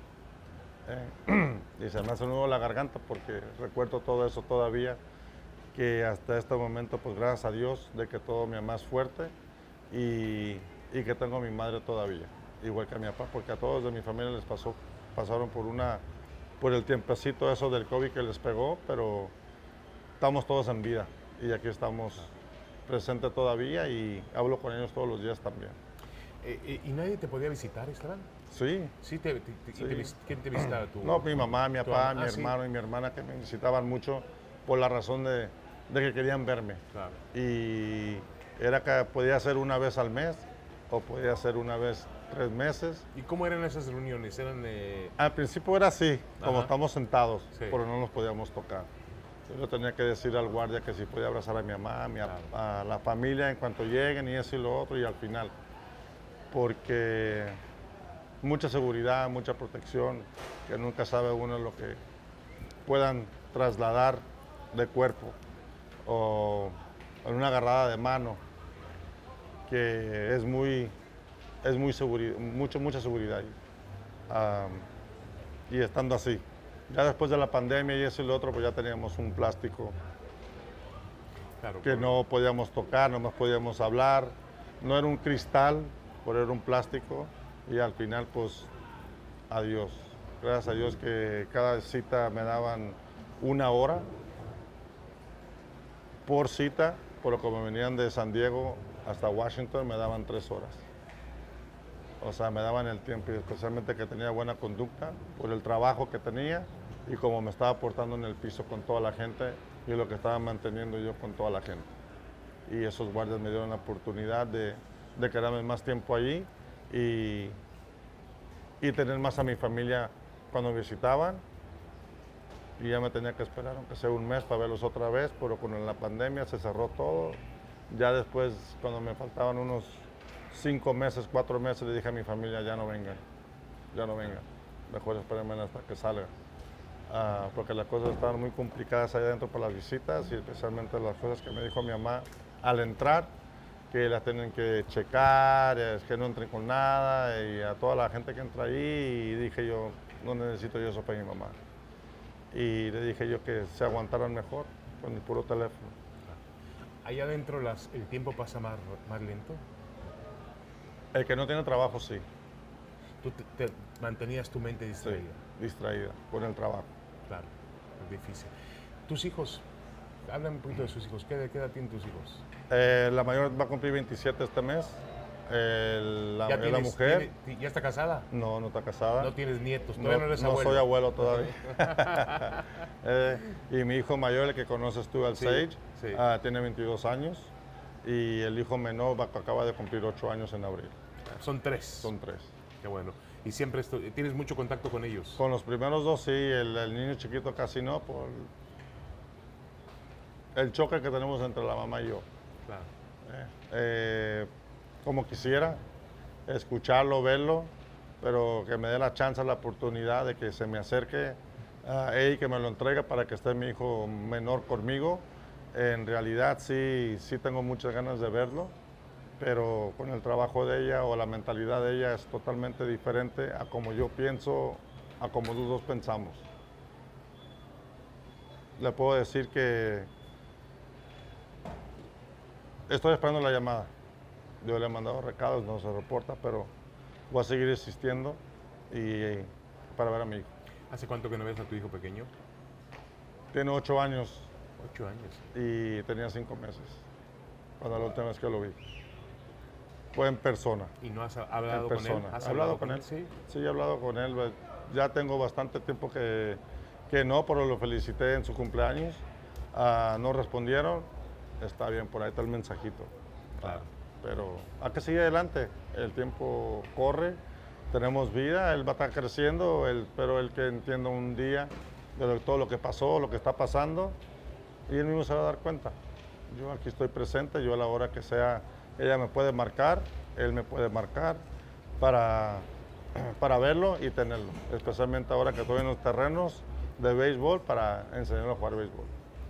Speaker 2: Eh, y se me hace nudo la garganta porque recuerdo todo eso todavía, que hasta este momento, pues gracias a Dios, de que todo mi mamá es fuerte y, y que tengo a mi madre todavía, igual que a mi papá, porque a todos de mi familia les pasó, pasaron por una, por el tiempecito eso del COVID que les pegó, pero estamos todos en vida y aquí estamos presentes todavía y hablo con ellos todos los días también.
Speaker 1: Eh, eh, ¿Y nadie te podía visitar, Esteban?
Speaker 2: Sí.
Speaker 1: Sí, te, te- te-
Speaker 2: Sí.
Speaker 1: te vis- ¿quién te visitaba? ¿Tu,
Speaker 2: No, mi mamá, mi
Speaker 1: tu
Speaker 2: papá,
Speaker 1: ama?
Speaker 2: mi
Speaker 1: Ah, sí.
Speaker 2: hermano y mi hermana que me visitaban mucho por la razón de, de que querían verme.
Speaker 1: Claro.
Speaker 2: Y era que podía ser una vez al mes o podía ser una vez tres meses.
Speaker 1: ¿Y cómo eran esas reuniones? ¿Eran eh,
Speaker 2: Al principio era así, como
Speaker 1: Ajá.
Speaker 2: estamos sentados,
Speaker 1: Sí.
Speaker 2: pero no nos podíamos tocar. Yo le tenía que decir al guardia que si podía abrazar a mi mamá, a, mi,
Speaker 1: Claro.
Speaker 2: a la familia en cuanto lleguen y eso y lo otro y al final. Porque mucha seguridad, mucha protección, que nunca sabe uno lo que puedan trasladar de cuerpo o en una agarrada de mano, que es muy, es muy seguri- mucho, mucha seguridad. ahí. Am, y estando así. Ya después de la pandemia y eso y lo otro, pues ya teníamos un plástico
Speaker 1: claro,
Speaker 2: que
Speaker 1: por-
Speaker 2: no podíamos tocar, no más podíamos hablar. No era un cristal, pero era un plástico. Y al final, pues, adiós. Gracias a Dios que cada cita me daban una hora por cita, por lo que me venían de San Diego hasta Washington, me daban tres horas. O sea, me daban el tiempo y especialmente que tenía buena conducta por el trabajo que tenía y como me estaba portando en el piso con toda la gente y lo que estaba manteniendo yo con toda la gente. Y esos guardias me dieron la oportunidad de, de quedarme más tiempo allí y, y tener más a mi familia cuando visitaban. Y ya me tenía que esperar, aunque sea un mes, para verlos otra vez, pero con la pandemia se cerró todo. Ya después, cuando me faltaban unos cinco meses, cuatro meses, le dije a mi familia, ya no vengan, ya no vengan. Mejor espérenme hasta que salga. Ah, porque las cosas estaban muy complicadas allá adentro para las visitas y especialmente las cosas que me dijo mi mamá al entrar, que las tienen que checar, es que no entren con nada y a toda la gente que entra ahí y dije yo, no necesito yo eso para mi mamá. Y le dije yo que se aguantaran mejor con el puro teléfono.
Speaker 1: Allá adentro las, el tiempo pasa más, más lento.
Speaker 2: El que no tiene trabajo, sí,
Speaker 1: Tú te, te mantenías tu mente
Speaker 2: sí,
Speaker 1: distraída.
Speaker 2: distraída con el trabajo.
Speaker 1: Claro, es difícil. ¿Tus hijos? Háblame un poquito de sus hijos. ¿Qué, qué edad tienen tus hijos?
Speaker 2: Eh, la mayor va a cumplir veintisiete este mes. El- la,
Speaker 1: ¿Ya,
Speaker 2: la
Speaker 1: tienes-
Speaker 2: mujer,
Speaker 1: tiene- ¿Ya está casada?
Speaker 2: no, no está casada.
Speaker 1: No tienes nietos,
Speaker 2: No,
Speaker 1: todavía no eres
Speaker 2: no
Speaker 1: abuelo.
Speaker 2: soy abuelo todavía. Eh, y mi hijo mayor, el que conoces tú, el
Speaker 1: Sí,
Speaker 2: Sage,
Speaker 1: sí.
Speaker 2: ah, tiene veintidós años. Y el hijo menor va- acaba de cumplir ocho años en abril.
Speaker 1: Son tres.
Speaker 2: Son tres.
Speaker 1: Qué bueno. Y siempre esto- tienes mucho contacto con ellos.
Speaker 2: Con los primeros dos sí, el, el niño chiquito casi no, por el choque que tenemos entre la mamá y yo.
Speaker 1: Claro.
Speaker 2: Eh, eh, como quisiera escucharlo, verlo, pero que me dé la chance, la oportunidad de que se me acerque a él y que me lo entregue para que esté mi hijo menor conmigo. En realidad sí, sí tengo muchas ganas de verlo, pero con el trabajo de ella o la mentalidad de ella es totalmente diferente a como yo pienso, a como los dos pensamos. Le puedo decir que estoy esperando la llamada. Yo le he mandado recados, no se reporta, pero voy a seguir insistiendo y, para ver a mi hijo.
Speaker 1: ¿Hace cuánto que no ves a tu hijo pequeño?
Speaker 2: Tiene ocho años
Speaker 1: Ocho años.
Speaker 2: y tenía cinco meses cuando la última vez que lo vi. Fue en persona.
Speaker 1: ¿Y no has hablado
Speaker 2: En
Speaker 1: con él?
Speaker 2: persona.
Speaker 1: ¿Has
Speaker 2: ¿He hablado con él?
Speaker 1: Sí.
Speaker 2: Sí, he hablado con él. pues, Ya tengo bastante tiempo que, que no, pero lo felicité en su cumpleaños. Ah, no respondieron. Está bien, por ahí está el mensajito.
Speaker 1: Claro.
Speaker 2: Pero hay que seguir adelante. El tiempo corre, tenemos vida, él va a estar creciendo, él, pero él que entienda un día de lo- todo lo que pasó, lo que está pasando, y él mismo se va a dar cuenta. Yo aquí estoy presente, yo a la hora que sea, ella me puede marcar, él me puede marcar para, para verlo y tenerlo, especialmente ahora que estoy en los terrenos de béisbol para enseñarlo a jugar béisbol.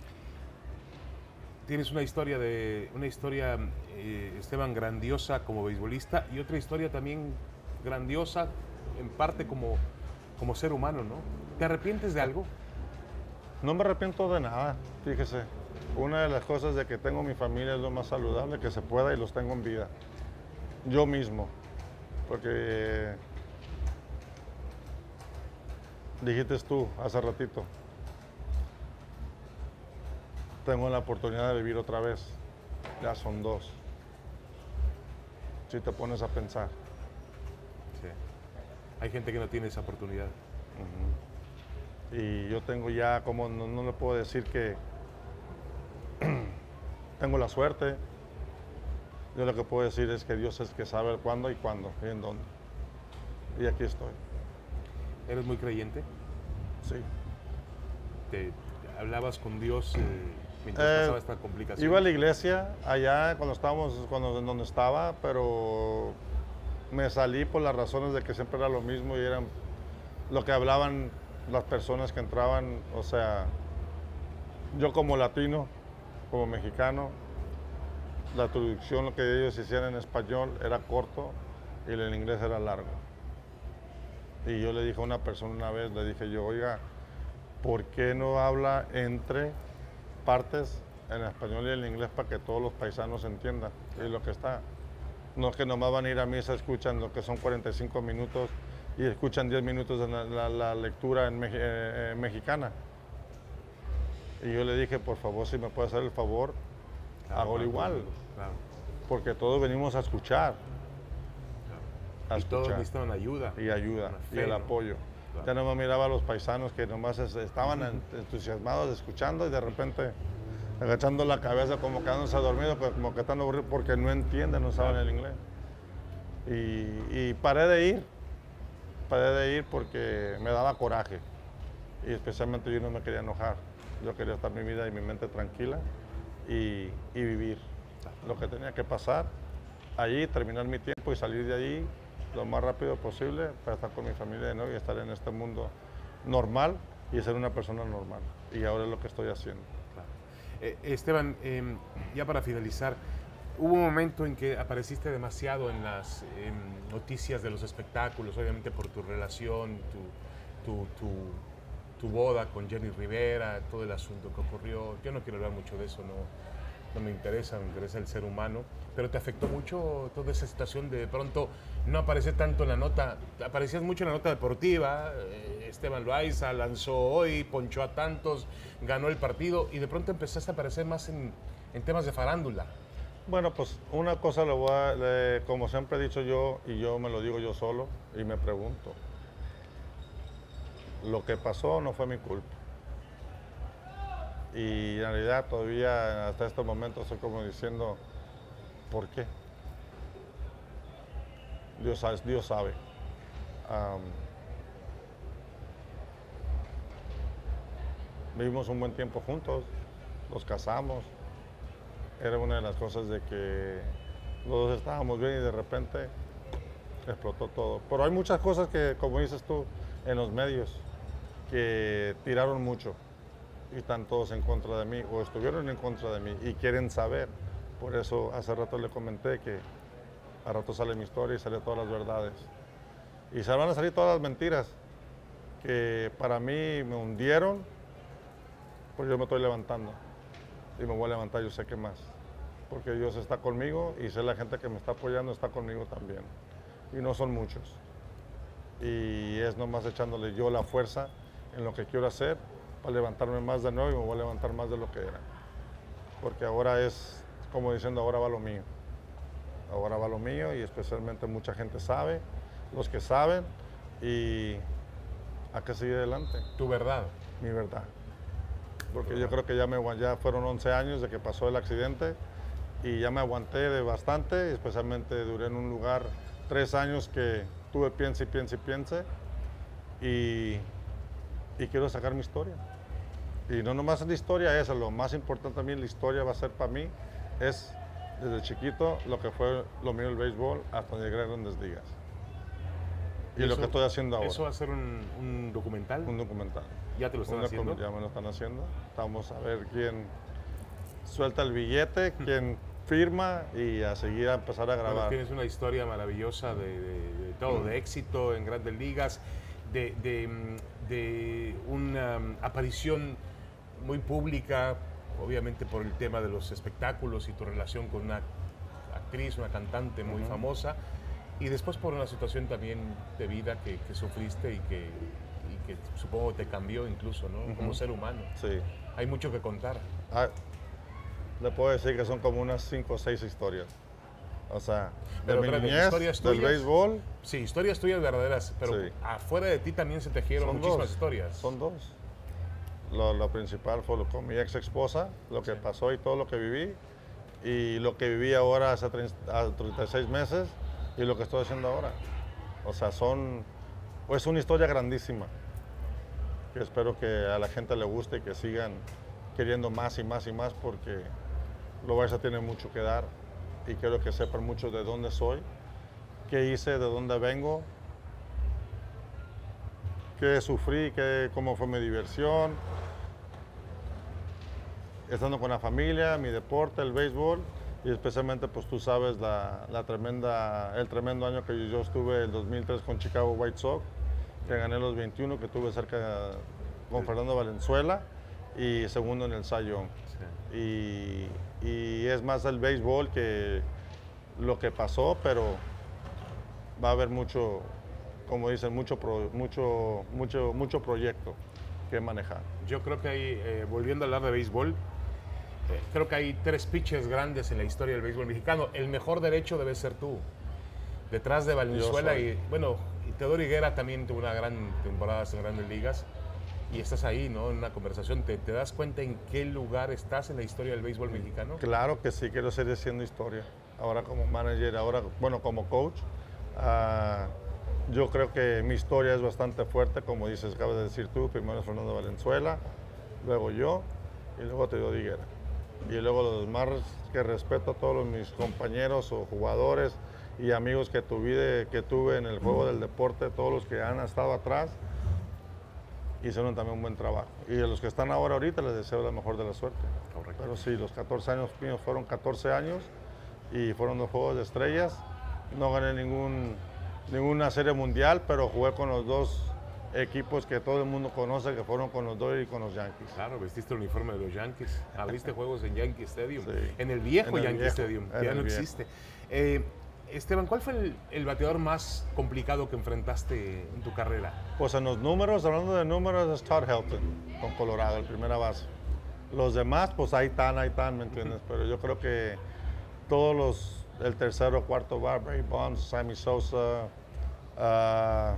Speaker 1: Tienes una historia de una historia eh, Esteban, grandiosa como beisbolista y otra historia también grandiosa en parte como, como ser humano, ¿no? ¿Te arrepientes de algo?
Speaker 2: No me arrepiento de nada, fíjese. Una de las cosas de que tengo mi familia es lo más saludable que se pueda y los tengo en vida. Yo mismo. Porque Dijiste tú hace ratito, tengo la oportunidad de vivir otra vez, ya son dos. Si te pones a pensar.
Speaker 1: Sí. Hay gente que no tiene esa oportunidad.
Speaker 2: Uh-huh. Y yo tengo ya, como no, no le puedo decir que tengo la suerte. Yo lo que puedo decir es que Dios es que sabe cuándo y cuándo y en dónde. Y aquí estoy.
Speaker 1: ¿Eres muy creyente?
Speaker 2: Sí.
Speaker 1: ¿Te hablabas con Dios eh, mientras
Speaker 2: Eh,
Speaker 1: pasaba esta complicación?
Speaker 2: Iba a la iglesia allá cuando estábamos, cuando en donde estaba, pero me salí por las razones de que siempre era lo mismo y eran lo que hablaban las personas que entraban. O sea, yo como latino, como mexicano, la traducción, lo que ellos hicieran en español era corto y en inglés era largo. Y yo le dije a una persona una vez, le dije yo, oiga, ¿por qué no habla entre partes en español y en inglés para que todos los paisanos entiendan? Y lo que está, no es que nomás van a ir a misa, escuchan lo que son cuarenta y cinco minutos y escuchan diez minutos de la, la, la lectura en, eh, eh, mexicana. Y yo le dije, por favor, si me puede hacer el favor,
Speaker 1: Claro,
Speaker 2: hago
Speaker 1: claro,
Speaker 2: igual,
Speaker 1: claro,
Speaker 2: porque todos venimos a escuchar.
Speaker 1: claro.
Speaker 2: A
Speaker 1: Y todos
Speaker 2: escuchar.
Speaker 1: necesitan ayuda.
Speaker 2: Y ayuda,
Speaker 1: Una
Speaker 2: y
Speaker 1: fe,
Speaker 2: el
Speaker 1: ¿no?
Speaker 2: apoyo.
Speaker 1: Claro.
Speaker 2: Ya nomás miraba a los paisanos que nomás es- estaban en- entusiasmados escuchando y de repente agachando la cabeza como quedándose dormidos, pues, como que están aburridos porque no entienden, no saben el inglés. Y, y paré de ir, paré de ir porque me daba coraje y especialmente yo no me quería enojar. Yo quería estar mi vida y mi mente tranquila y, y vivir lo que tenía que pasar allí, terminar mi tiempo y salir de allí lo más rápido posible para estar con mi familia de nuevo y estar en este mundo normal y ser una persona normal. Y ahora es lo que estoy haciendo.
Speaker 1: Claro. Eh, Esteban, eh, ya para finalizar, hubo un momento en que apareciste demasiado en las em, noticias de los espectáculos, obviamente por tu relación, tu, tu, tu, tu boda con Jenny Rivera, todo el asunto que ocurrió. Yo no quiero hablar mucho de eso, no, no me interesa, me interesa el ser humano, pero ¿te afectó mucho toda esa situación de, de pronto no aparecer tanto en la nota? Aparecías mucho en la nota deportiva, eh, Esteban Loaiza lanzó hoy, ponchó a tantos, ganó el partido y de pronto empezaste a aparecer más en, en temas de farándula.
Speaker 2: Bueno, pues una cosa lo voy a, le- como siempre he dicho yo, y yo me lo digo yo solo, y me pregunto, lo que pasó no fue mi culpa. Y en realidad todavía hasta este momento estoy como diciendo, ¿por qué? Dios sabe. Dios sabe. Am, vivimos un buen tiempo juntos, nos casamos. Era una de las cosas de que los dos estábamos bien y de repente explotó todo. Pero hay muchas cosas que, como dices tú, en los medios, que tiraron mucho y están todos en contra de mí o estuvieron en contra de mí y quieren saber. Por eso hace rato le comenté que a rato sale mi historia y sale todas las verdades. Y se van a salir todas las mentiras que para mí me hundieron, pues yo me estoy levantando y me voy a levantar, yo sé que más. Porque Dios está conmigo y sé la gente que me está apoyando está conmigo también. Y no son muchos. Y es nomás echándole yo la fuerza en lo que quiero hacer para levantarme más de nuevo y me voy a levantar más de lo que era. Porque ahora es, como diciendo, ahora va lo mío. Ahora va lo mío y especialmente mucha gente sabe, los que saben, y hay que seguir adelante.
Speaker 1: Tu verdad.
Speaker 2: Mi verdad. Porque yo creo que ya, me, aguan- ya fueron once años de que pasó el accidente y ya me aguanté de bastante, especialmente duré en un lugar tres años que tuve piense y piense y piense y, y quiero sacar mi historia. Y no nomás la historia esa, lo más importante también la historia va a ser para mí es desde chiquito lo que fue lo mío el béisbol hasta llegar a grandes ligas. Y,
Speaker 1: ¿Y
Speaker 2: lo
Speaker 1: eso-
Speaker 2: que estoy haciendo ahora.
Speaker 1: ¿Eso va a ser un, un documental?
Speaker 2: Un documental.
Speaker 1: ¿Ya te lo están
Speaker 2: Un
Speaker 1: haciendo?
Speaker 2: documental, ya me lo están haciendo. Vamos a ver quién suelta el billete, quién firma y a seguir a empezar a
Speaker 1: Bueno,
Speaker 2: grabar.
Speaker 1: tienes una historia maravillosa de, de- de todo, de éxito en grandes ligas, de, de, mm, de una mm, aparición muy pública, obviamente por el tema de los espectáculos y tu relación con una actriz, una cantante muy famosa, y después por una situación también de vida que, que sufriste y que y que supongo te cambió incluso, ¿no? Uh-huh. Como ser humano.
Speaker 2: Sí.
Speaker 1: Hay mucho que contar.
Speaker 2: Ah, le puedo decir que son como unas cinco o seis historias. O sea,
Speaker 1: pero,
Speaker 2: de mi
Speaker 1: pero,
Speaker 2: niñez,
Speaker 1: historias
Speaker 2: del
Speaker 1: tuyas,
Speaker 2: béisbol.
Speaker 1: Sí, historias tuyas verdaderas, pero
Speaker 2: Sí.
Speaker 1: afuera de ti también se tejieron
Speaker 2: Son
Speaker 1: muchísimas
Speaker 2: dos,
Speaker 1: historias.
Speaker 2: Son dos. Lo, lo principal fue lo, con mi ex esposa, lo que sí. pasó y todo lo que viví. Y lo que viví ahora hace treinta y seis meses y lo que estoy haciendo ahora. O sea, son, es una historia grandísima que espero que a la gente le guste y que sigan queriendo más y más y más porque lo Loaiza tiene mucho que dar y quiero que sepan mucho de dónde soy, qué hice, de dónde vengo, qué sufrí, qué, cómo fue mi diversión, estando con la familia, mi deporte, el béisbol y especialmente pues tú sabes la, la tremenda, el tremendo año que yo estuve el dos mil tres con Chicago White Sox, que gané los veintiuno, que tuve cerca con Fernando Valenzuela y segundo en el Cy Young. Sí. Y, y es más el béisbol que lo que pasó, pero va a haber mucho, como dicen, mucho, pro, mucho, mucho, mucho proyecto que manejar.
Speaker 1: Yo creo que hay, eh, volviendo a hablar de béisbol, creo que hay tres pitchers grandes en la historia del béisbol mexicano. El mejor derecho debe ser tú. Detrás de Valenzuela y, bueno, y Teodoro Higuera también tuvo una gran temporada en Grandes Ligas. Y estás ahí, ¿no? En una conversación. ¿Te, ¿Te das cuenta en qué lugar estás en la historia del béisbol mexicano?
Speaker 2: Claro que sí, quiero seguir haciendo historia. Ahora como manager, ahora, bueno, como coach. Uh, yo creo que mi historia es bastante fuerte, como dices, acabas de decir tú. Primero es Fernando Valenzuela, luego yo y luego Teodoro Higuera. Y luego los demás que respeto a todos los, mis compañeros o jugadores y amigos que tuve, que tuve en el juego del deporte, todos los que han estado atrás, hicieron también un buen trabajo. Y a los que están ahora ahorita les deseo la mejor de la suerte. Correcto. Pero sí, los catorce años míos fueron catorce años y fueron dos juegos de estrellas. No gané ningún, ninguna serie mundial, pero jugué con los dos equipos que todo el mundo conoce, que fueron con los Dodgers y con los Yankees.
Speaker 1: Claro, vestiste el uniforme de los Yankees, abriste juegos en Yankee Stadium,
Speaker 2: sí.
Speaker 1: en el viejo
Speaker 2: en el
Speaker 1: Yankee
Speaker 2: viejo,
Speaker 1: Stadium, que ya no
Speaker 2: viejo.
Speaker 1: existe. Eh, Esteban, ¿cuál fue el, el bateador más complicado que enfrentaste en tu carrera?
Speaker 2: Pues en los números, hablando de números, es Todd Helton, con Colorado, el primera base. Los demás, pues ahí están, ahí están, ¿me entiendes? Uh-huh. Pero yo creo que todos los, el tercero, cuarto bar, Barry Bonds, Sammy Sosa, uh,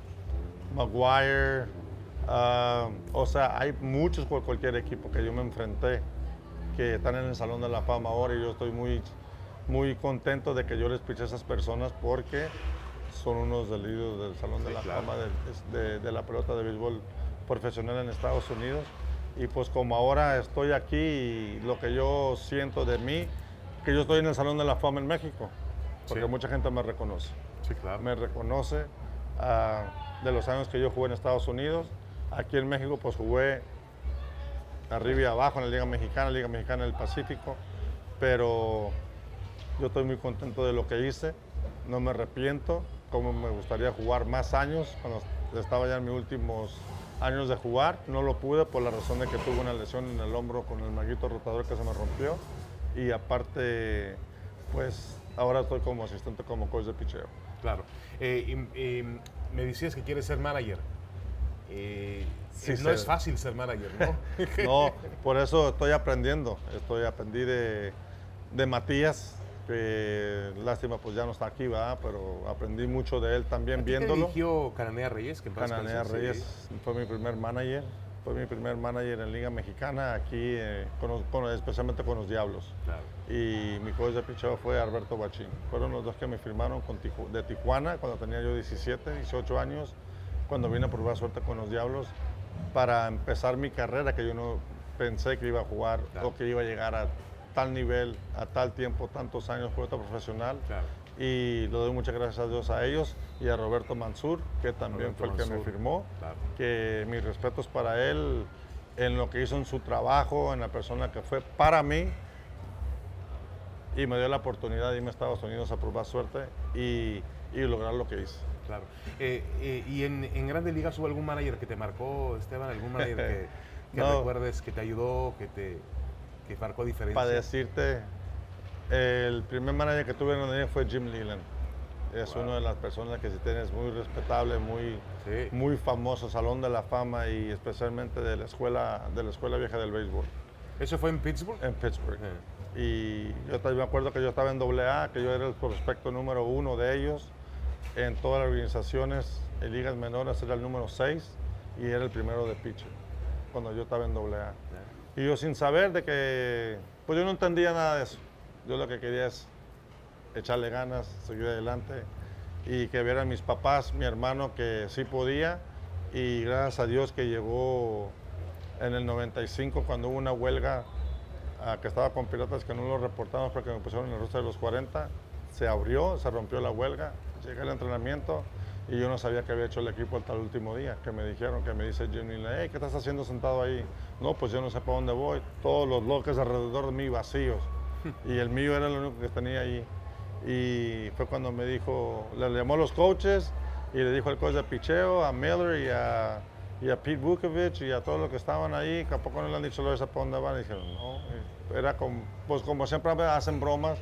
Speaker 2: Maguire, uh, o sea, hay muchos por cualquier equipo que yo me enfrenté que están en el Salón de la Fama ahora y yo estoy muy, muy contento de que yo les piché a esas personas porque son unos del líder del Salón sí, de la claro. Fama de, de, de la pelota de béisbol profesional en Estados Unidos. Y pues como ahora estoy aquí y lo que yo siento de mí, que yo estoy en el Salón de la Fama en México, porque sí. mucha gente me reconoce.
Speaker 1: Sí, claro.
Speaker 2: Me reconoce uh, de los años que yo jugué en Estados Unidos. Aquí en México pues jugué arriba y abajo en la Liga Mexicana, Liga Mexicana del Pacífico, pero yo estoy muy contento de lo que hice, no me arrepiento, como me gustaría jugar más años, cuando estaba ya en mis últimos años de jugar, no lo pude por la razón de que tuve una lesión en el hombro con el manguito rotador que se me rompió y aparte, pues ahora estoy como asistente como coach de picheo.
Speaker 1: Claro, eh, y, y me decías que quieres ser manager. Eh, sí, no sé. Es fácil ser manager, ¿no?
Speaker 2: No, por eso estoy aprendiendo. Estoy aprendí de, de Matías, que lástima pues ya no está aquí, ¿verdad? Pero aprendí mucho de él también viéndolo.
Speaker 1: ¿Qué dirigió Cananea Reyes? Que
Speaker 2: Cananea Reyes fue mi primer manager. Fue mi primer manager en Liga Mexicana, aquí, eh, con, con, especialmente con los Diablos.
Speaker 1: Claro.
Speaker 2: Y mi coach de picheo fue Alberto Bachín. Fueron los dos que me firmaron con Tiju de Tijuana cuando tenía yo diecisiete, dieciocho años, cuando vine a probar suerte con los Diablos, para empezar mi carrera, que yo no pensé que iba a jugar claro. o que iba a llegar a tal nivel, a tal tiempo, tantos años, pelota profesional.
Speaker 1: Claro.
Speaker 2: Y le doy muchas gracias a Dios a ellos y a Roberto Mansur, que también
Speaker 1: Roberto
Speaker 2: fue el
Speaker 1: Mansur.
Speaker 2: que me firmó,
Speaker 1: Claro.
Speaker 2: que mis respetos para él, en lo que hizo en su trabajo, en la persona que fue para mí, y me dio la oportunidad de irme a Estados Unidos a probar suerte y, y lograr lo que hice.
Speaker 1: Claro. Eh, eh, ¿Y en, en Grandes Ligas hubo algún manager que te marcó, Esteban? ¿Algún manager que, que no. recuerdes, que te ayudó, que te que marcó diferencia?
Speaker 2: Para decirte, el primer manager que tuve en Grandes Ligas fue Jim Leyland. Es
Speaker 1: Wow.
Speaker 2: una de las personas que si tienes muy respetable, muy,
Speaker 1: Sí.
Speaker 2: muy famoso, Salón de la Fama y especialmente de la escuela, de la escuela vieja del béisbol
Speaker 1: ¿Eso fue en Pittsburgh?
Speaker 2: en Pittsburgh.
Speaker 1: Sí.
Speaker 2: Y yo también me acuerdo que yo estaba en doble A, que yo era el prospecto número uno de ellos. En todas las organizaciones, en ligas menores era el número seis y era el primero de pitcher cuando yo estaba en doble A. Y yo sin saber de que, pues yo no entendía nada de eso. Yo lo que quería es echarle ganas, seguir adelante y que vieran mis papás, mi hermano que sí podía y gracias a Dios que llegó en el noventa y cinco cuando hubo una huelga uh, que estaba con Piratas que no lo reportamos porque me pusieron en el roster de los cuarenta, se abrió, se rompió la huelga, llegué al entrenamiento y yo no sabía que había hecho el equipo hasta el último día, que me dijeron, que me dice Jimmy, hey, ¿qué estás haciendo sentado ahí? No, pues yo no sé para dónde voy, todos los loques alrededor de mí vacíos y el mío era el único que tenía ahí. Y fue cuando me dijo, le llamó a los coaches y le dijo al coach de picheo, a Miller y a, y a Pete Vukovich y a todos los que estaban ahí, que a poco no le han dicho lo de para dónde van. Y dijeron, no, era como, pues como siempre hacen bromas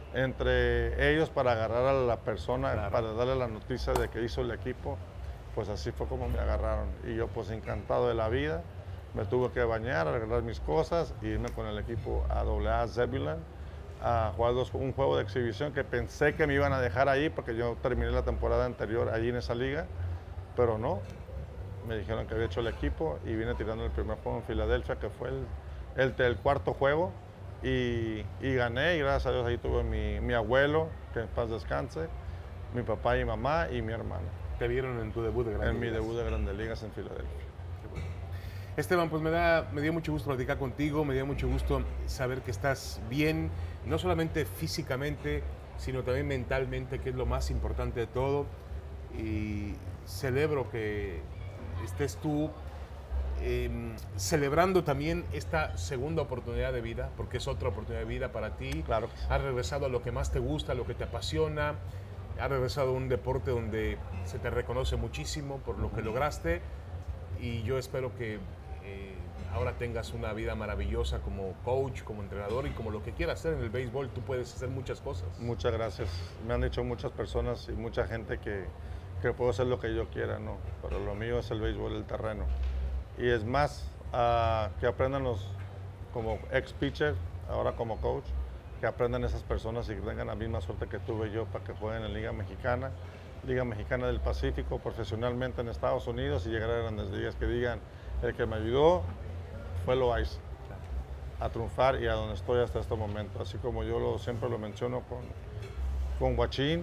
Speaker 2: entre ellos para agarrar a la persona,
Speaker 1: Claro.
Speaker 2: para darle la noticia de que hizo el equipo, pues así fue como me agarraron. Y yo pues encantado de la vida, me tuve que bañar, arreglar mis cosas y irme con el equipo a doble A Zebulon a jugar dos, un juego de exhibición que pensé que me iban a dejar ahí porque yo terminé la temporada anterior allí en esa liga, pero no. Me dijeron que había hecho el equipo y vine tirando el primer juego en Filadelfia, que fue el, el, el cuarto juego, y, y gané y gracias a Dios ahí tuve mi, mi abuelo, que en paz descanse, mi papá y mamá y mi hermano.
Speaker 1: Te vieron en tu debut de Grandes
Speaker 2: En mi
Speaker 1: Ligas.
Speaker 2: debut de Grandes Ligas en Filadelfia.
Speaker 1: Esteban, pues me, da, me dio mucho gusto platicar contigo, me dio mucho gusto saber que estás bien, no solamente físicamente, sino también mentalmente, que es lo más importante de todo. Y celebro que estés tú eh, celebrando también esta segunda oportunidad de vida, porque es otra oportunidad de vida para ti.
Speaker 2: Claro que sí.
Speaker 1: Has regresado a lo que más te gusta, a lo que te apasiona, has regresado a un deporte donde se te reconoce muchísimo por lo que lograste y yo espero que eh, ahora tengas una vida maravillosa como coach, como entrenador y como lo que quieras hacer en el béisbol. Tú puedes hacer muchas cosas.
Speaker 2: Muchas gracias. Me han dicho muchas personas y mucha gente que, que puedo hacer lo que yo quiera, ¿no? Pero lo mío es el béisbol, el terreno. Y es más, uh, que aprendan los, como ex-pitcher, ahora como coach, que aprendan esas personas y que tengan la misma suerte que tuve yo para que jueguen en Liga Mexicana, Liga Mexicana del Pacífico, profesionalmente en Estados Unidos y llegar a grandes ligas, que digan, el que me ayudó fue Loaiza a triunfar y a donde estoy hasta este momento. Así como yo lo, siempre lo menciono con, con Guachín,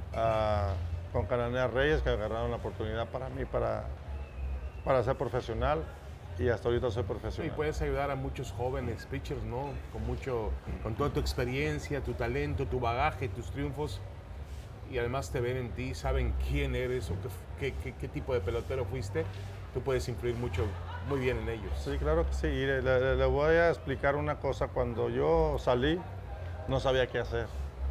Speaker 2: uh, con Cananea Reyes, que agarraron la oportunidad para mí para, para ser profesional y hasta ahorita soy profesional.
Speaker 1: Y puedes ayudar a muchos jóvenes pitchers, ¿no? Con mucho, con toda tu experiencia, tu talento, tu bagaje, tus triunfos. Y además te ven en ti, saben quién eres o qué, qué, qué tipo de pelotero fuiste. Tú puedes influir mucho, muy bien en ellos.
Speaker 2: Sí, claro que sí. Y le, le, le voy a explicar una cosa. Cuando yo salí, no sabía qué hacer.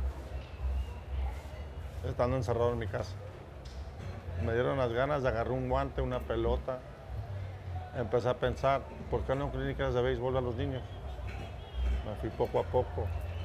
Speaker 2: Estando encerrado en mi casa. Me dieron las ganas de agarrar un guante, una pelota. Empecé a pensar, ¿por qué no clínicas de béisbol a los niños? Me fui poco a poco.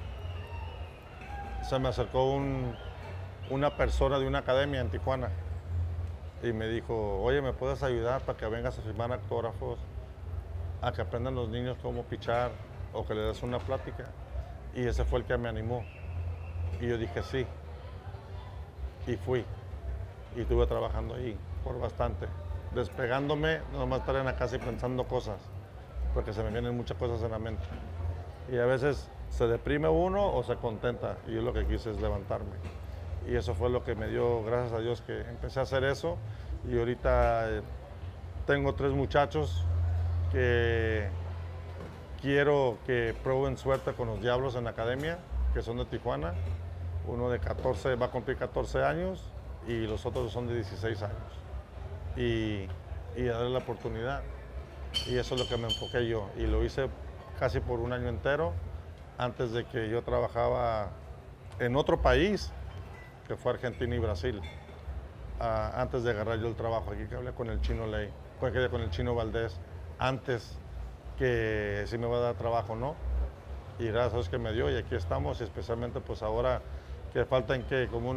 Speaker 2: Se me acercó un, una persona de una academia en Tijuana y me dijo, oye, ¿me puedes ayudar para que vengas a firmar autógrafos, a que aprendan los niños cómo pichar o que le des una plática? Y ese fue el que me animó. Y yo dije sí. Y fui. Y estuve trabajando ahí por bastante. Despegándome, no nomás estar en la casa y pensando cosas, porque se me vienen muchas cosas en la mente. Y a veces se deprime uno o se contenta, y yo lo que quise es levantarme. Y eso fue lo que me dio, gracias a Dios, que empecé a hacer eso. Y ahorita eh, tengo tres muchachos que quiero que prueben suerte con los Diablos en la academia, que son de Tijuana. Uno de catorce, va a cumplir catorce años, y los otros son de dieciséis años. Y, y darle la oportunidad. Y eso es lo que me enfoqué yo. Y lo hice casi por un año entero, antes de que yo trabajaba en otro país, que fue Argentina y Brasil, uh, antes de agarrar yo el trabajo aquí, que hablé con el Chino Ley, con el Chino Valdés, antes que si me va a dar trabajo o no. Y gracias a Dios que me dio, y aquí estamos, y especialmente pues ahora que faltan que como unos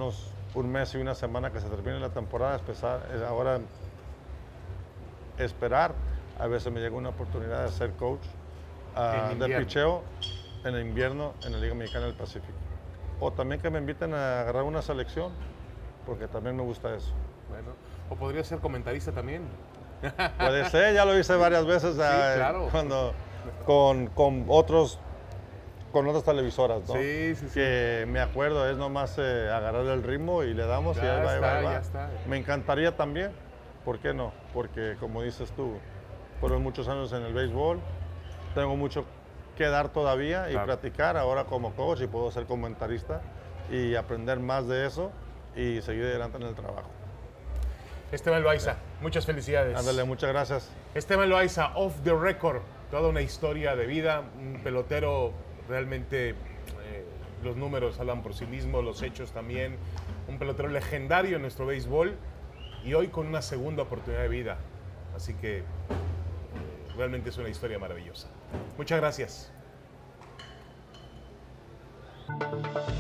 Speaker 2: un mes y una semana que se termine la temporada, empezar, ahora esperar, a veces me llega una oportunidad de ser coach uh, de picheo en el invierno en la Liga Mexicana del Pacífico. O también que me inviten a agarrar una selección, porque también me gusta eso.
Speaker 1: Bueno, o podría ser comentarista también.
Speaker 2: Puede ser, ya lo hice varias veces
Speaker 1: Sí,
Speaker 2: uh,
Speaker 1: claro.
Speaker 2: cuando, con, con otros con otras televisoras, ¿no?
Speaker 1: Sí, sí, sí.
Speaker 2: Que me acuerdo, es nomás eh, agarrar el ritmo y le damos
Speaker 1: Ya
Speaker 2: y ahí va, ahí
Speaker 1: está,
Speaker 2: va, ahí va.
Speaker 1: ya está.
Speaker 2: Me encantaría también, ¿por qué no? Porque como dices tú, fueron muchos años en el béisbol, tengo mucho que dar todavía y
Speaker 1: Claro.
Speaker 2: practicar ahora como coach y puedo ser comentarista y aprender más de eso y seguir adelante en el trabajo.
Speaker 1: Esteban Loaiza, muchas felicidades.
Speaker 2: Ándale, muchas gracias.
Speaker 1: Esteban Loaiza, off the record, toda una historia de vida, un pelotero realmente, eh, los números hablan por sí mismos, los hechos también, un pelotero legendario en nuestro béisbol y hoy con una segunda oportunidad de vida. Así que eh, realmente es una historia maravillosa. Muchas gracias.